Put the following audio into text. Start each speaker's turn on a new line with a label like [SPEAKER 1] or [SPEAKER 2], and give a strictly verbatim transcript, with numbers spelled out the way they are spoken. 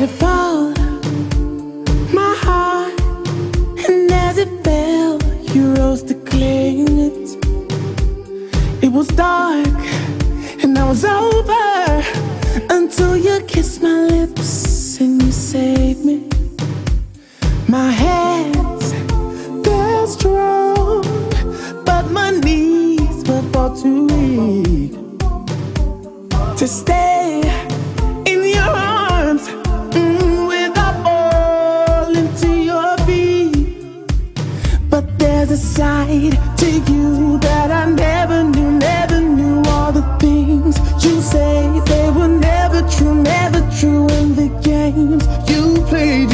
[SPEAKER 1] let it fall, my heart, and as it fell, you rose to claim it. It was dark, and I was over, until you kissed my lips and you saved me. My hands, they're strong, but my knees were far too weak to stay in your arms mm, without falling to your feet. But there's a side to you that I never knew, never knew. All the things you say, they were never true, never true. In the games you played,